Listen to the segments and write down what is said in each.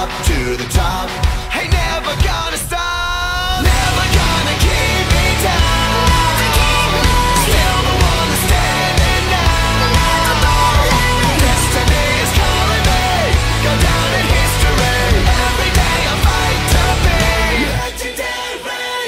top, to the top. Ain't never gonna stop, never gonna keep me down. Still the one that's standing now. Destiny is calling me, go down in history. Every day I fight to be legendary.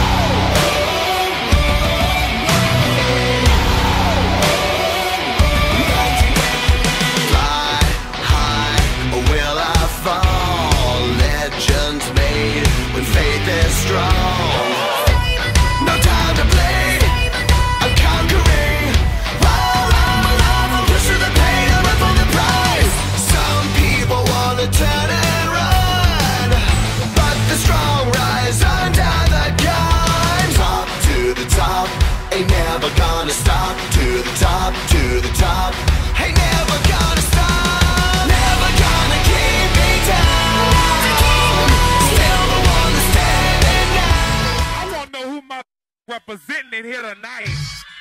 Fly high, or will I fall? Legends made when faith is strong. No time to play, I'm conquering. While I'm alive, I'm pushing the pain, I'm up for the prize. Some people wanna turn and run, but the strong rise under the gun. Top to the top, ain't never gonna stop. To the top, to the top, ain't never gonna stop, never gonna keep me down. Still the one that's standing now. I wanna know who my representing it here tonight.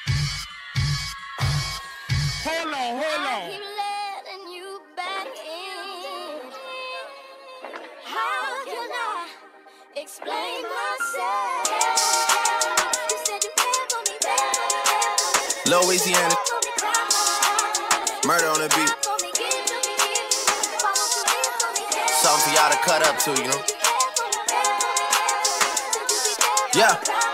Hold on, hold on. I keep letting you back in. How can I explain myself? You said you cared for me, baby. Louisiana, murder on the beat. Something for y'all to cut up to, you know? Yeah.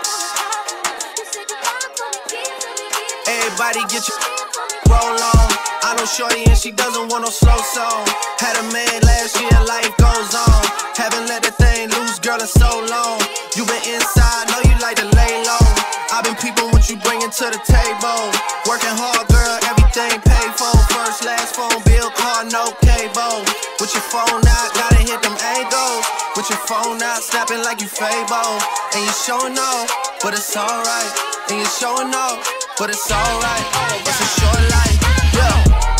Everybody get your roll on. I know shorty and she doesn't want no slow song. Had a man last year, life goes on. Haven't let the thing loose, girl, in so long. You been inside, know you like to lay low. I've been peeping what you bringing to the table. Working hard, girl, everything paid for. First, last phone bill, car, no cable. With your phone out, gotta hit them angles. With your phone out, snapping like you Fable. And you showing off, but it's alright. And you showing off, but it's alright. It's a short life, yeah.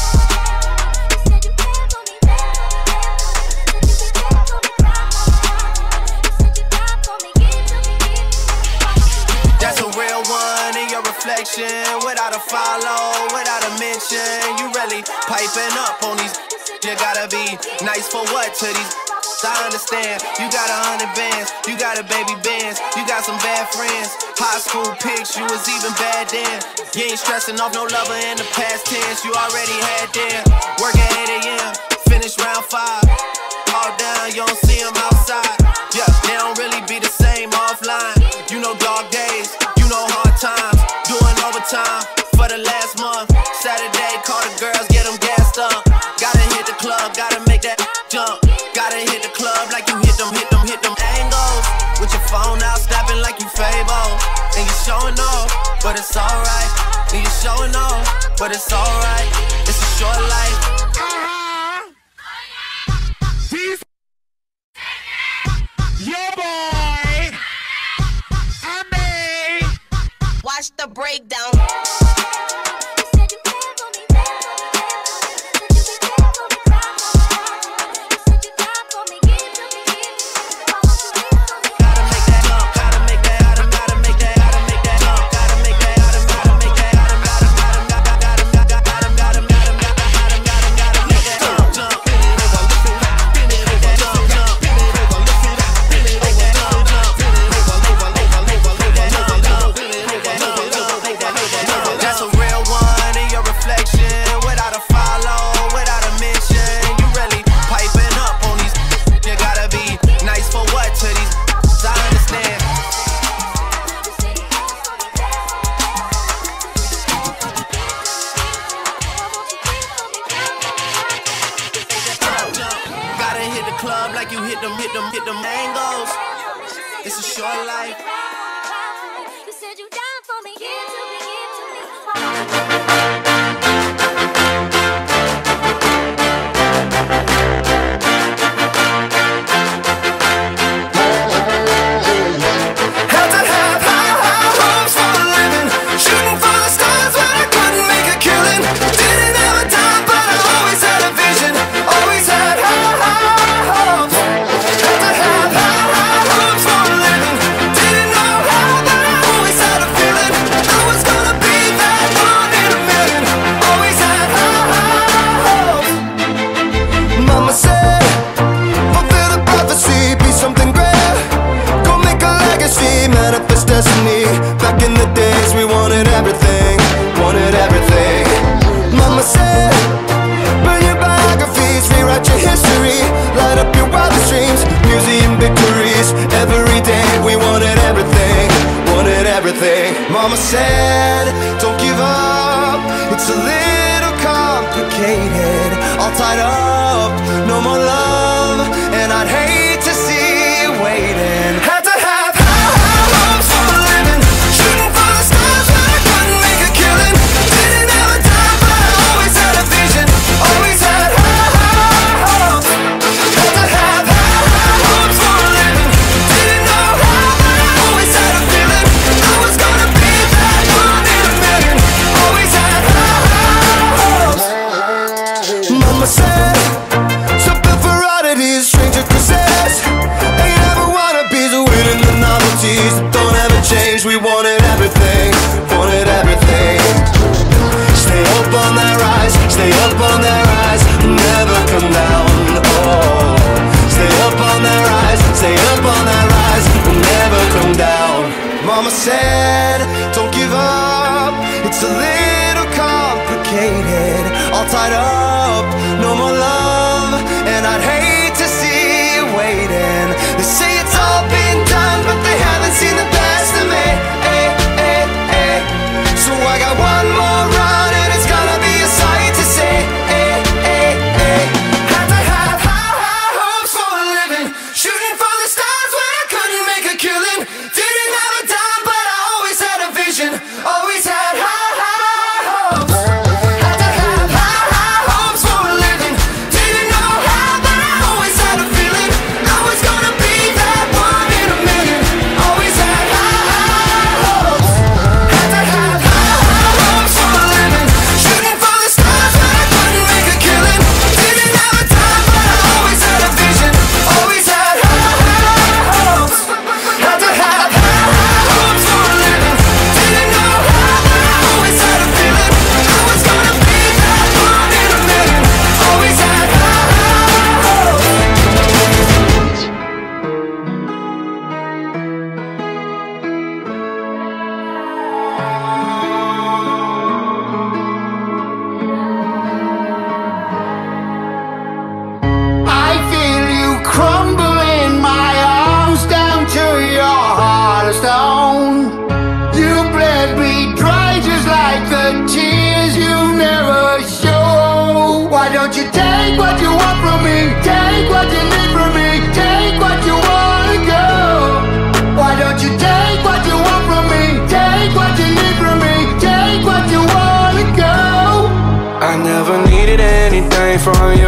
That's a real one in your reflection. Without a follow, without a mention. You really piping up on these. You gotta be nice for what to these. I understand, you got 100 bands, you got a baby Benz, you got some bad friends. High school pics, you was even bad then. You ain't stressing off no lover in the past tense, you already had them. Work at 8 a.m., finish round 5. All down, you don't see them outside. Yeah, they don't really be the same offline. You know dog days, you know hard times. Doing overtime for the last month. Saturday, call the girls, get them gassed up. Gotta hit the club, gotta make that jump. Gotta hit the club like you hit them angles. With your phone out, snapping like you Fable. And you showing off, but it's alright. And you showing off, but it's alright. It's a short life. These your boy, I made. Watch the breakdown. Hit them angles. It's a short life. You said you down for me, give to me. Feeling I was gonna be that one in a million. in the days we wanted everything, wanted everything. Mama said, burn your biographies, rewrite your history, light up your wildest dreams, museum victories. Every day we wanted everything, wanted everything. Mama said, don't give up, it's a little complicated, all tied up, no more love, and I'd hate to see you waiting. Had to have high hopes for a living, shooting for the stars when I couldn't make a killing. Didn't have a dime, but I always had a vision, always had high hopes. Had to have high hopes for a living, didn't know how, but I always had a feeling I was gonna be that one in a million. Always had high hopes. Mama said, something for oddities, stranger crusades. Ain't ever wannabes, winning the novelties that don't ever change. We wanted everything, wanted everything. Stay up on that rise, stay up on that rise, never come down. Oh, stay up on that rise, stay up on that rise, never come down. Mama said, don't give up, it's a little complicated, all tied up, no more love, and I'd hate to see you waiting. They say it's all been done, but they haven't seen the best of me. So I got one more run, and it's gonna be a sight to see. Had to have high hopes for a living, shooting for the stars when I couldn't make a killing. Didn't have a dime, but I always had a vision, always had high hopes. Had to have high hopes for a living, didn't know how, but I always had a feeling I was gonna be that one in a million. Always had high hopes. Had to have high hopes for a living, shooting for the stars when I couldn't make a killing. Didn't have a dime, but I always had a vision, always had high hopes. Had to have high hopes for a living, didn't know how, but I always had a feeling I was gonna be that one in a million. Always had high hopes. I feel you crumble in my arms down to your heart of stone. You bled me dry just like the tears you never show. Why don't you take what you want from me? Take what you need from me. Take what you wanna go. Why don't you take what you want from me? Take what you need from me. Take what you wanna go. I never needed anything from you,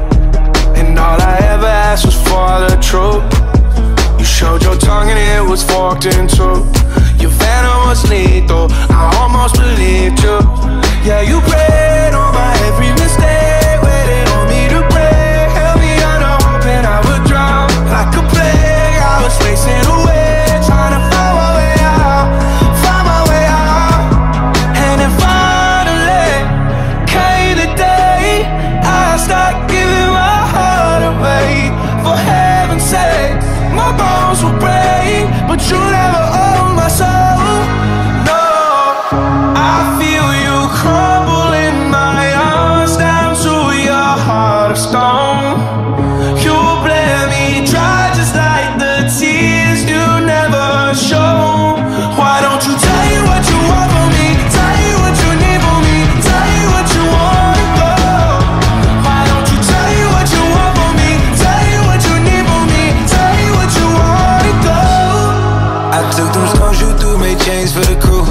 and all I ever asked was for the truth. You showed your tongue and it was forked in two. Your venom was lethal, I almost believed you. Yeah, you prayed on my every mistake, waited on me to break, held me under hoping I would drown. Like a plague, I was racing away, trying to find my way out, find my way out. And then finally came the day I started giving my heart away. For heaven's sake, my bones will break, but you never own my soul. No, I feel you crumble in my arms down to your heart of stone. You bled me dry just like the tears you never show. Why don't you tell you what you want from me? Tell you what you need from me. Tell you what you wanna go. Why don't you tell you what you want from me? Tell you what you need from me. Tell you what you wanna go. I took them stones you threw, made chains for the crew.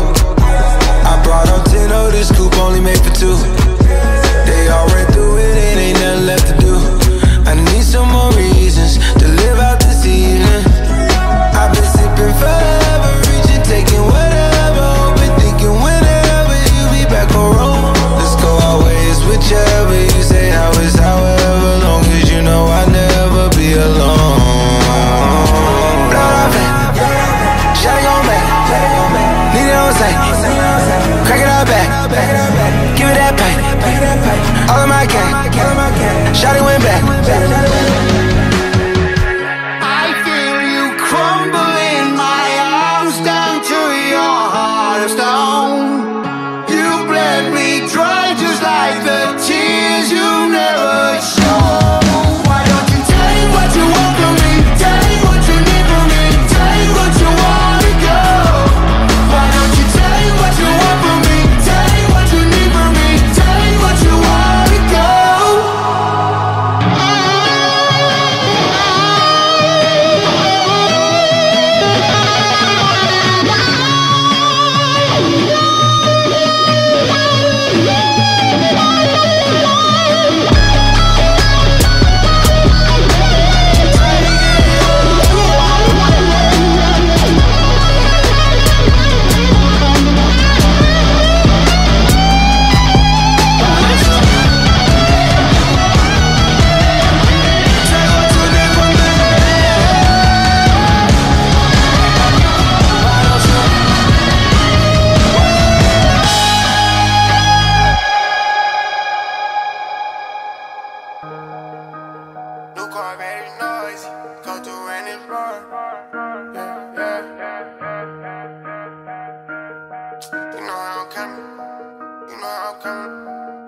I brought up 10 of this coupe, only made for 2. They all ran through it, and ain't nothing left to do. I need some more reasons to live out this evening. I've been sipping forever, reaching, taking whatever, hoping, thinking whenever you be back on road. Let's go our ways, whichever you say, how is however long as you know I'll never be alone. Blood off it, shawty gon' back, need it on sight, crack it out back, give it that pipe, all of my gang, shawty went back. I feel you crumble in my arms down to your heart You know how I'm coming.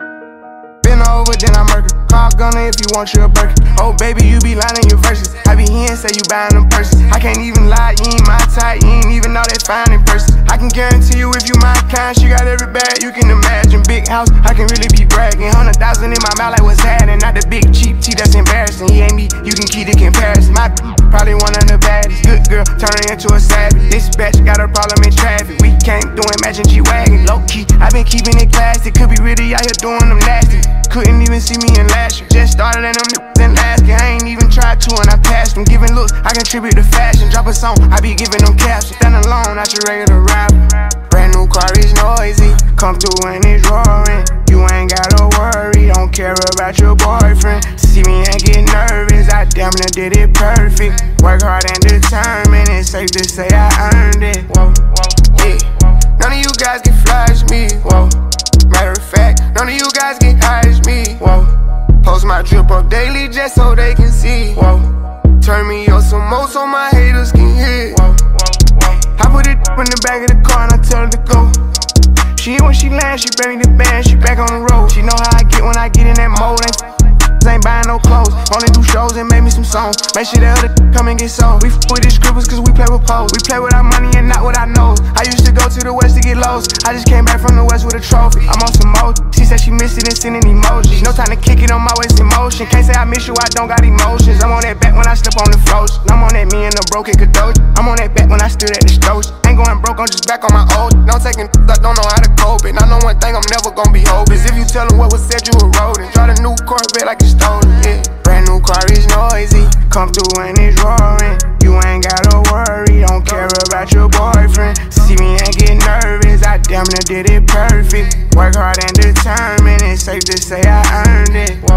Been over, then I murder. Call Gunner if you want you a Birkin. Oh baby, you be lying in your verses. I be hearing say you buying them purses. I can't even lie, you ain't my type. You ain't even know that fine in person. I can guarantee you if you my kind, she got every bag you can imagine. Big house, I can really be bragging. 100,000 in my mouth like what's happening. Not the big cheap tea that's embarrassing. He ain't me, you can keep the comparison. My probably one of the baddest. Good girl, turning into a savage. This batch got a problem in traffic. We can't do Imagine G-Wagon. Low key, I been keeping it classy. Could be really out here doing them nasty. Couldn't even see me in last year. Just started in them in last year. I ain't even tried to and I passed them. Giving looks, I contribute to fashion. Drop a song, I be giving them captions. Stand alone, not your regular rapper. Brand new car is noisy. Come through and it's roaring. You ain't gotta worry, don't care about your boyfriend. See me and get nervous, I damn near did it perfect. Work hard and determined, it's safe to say I earned it. Whoa, yeah. None of you guys can flash me. Whoa. Matter of fact, none of you guys get high as me. Whoa. Post my drip up daily just so they can see. Whoa. Turn me up some more so my haters can hear. Whoa. I put it in the back of the car and I tell her to go. She hit when she lands, she bring me the band, she back on the road. She know how I get when I get in that mode. Ain't buying no clothes, only do shows and make me some songs. Make sure the other come and get sold. We with these scribbles cause we play with pose. We play with our money and not with our nose. I used to go to the west to get lows. I just came back from the west with a trophy. I'm on some mode. She said she missed it and sending emojis. No time to kick it on my waist in motion. Can't say I miss you, I don't got emotions. I'm on that back when I slip on the floats. I'm on that me and the broken Kadoji. I'm on that back when I stood at the stove. Ain't going broke, I'm just back on my old. Don't taking I don't know how to cope it. I know one thing I'm never gonna be hopeless. If you tell them what was said, you a rodent. Drive a new Corvette like it's stolen, yeah. Brand new car is noisy. Come through and it's roaring. You ain't gotta worry, don't care about your boyfriend. See me and get nervous, I damn near did it perfect. Work hard and determined, it's safe to say I earned it. Whoa.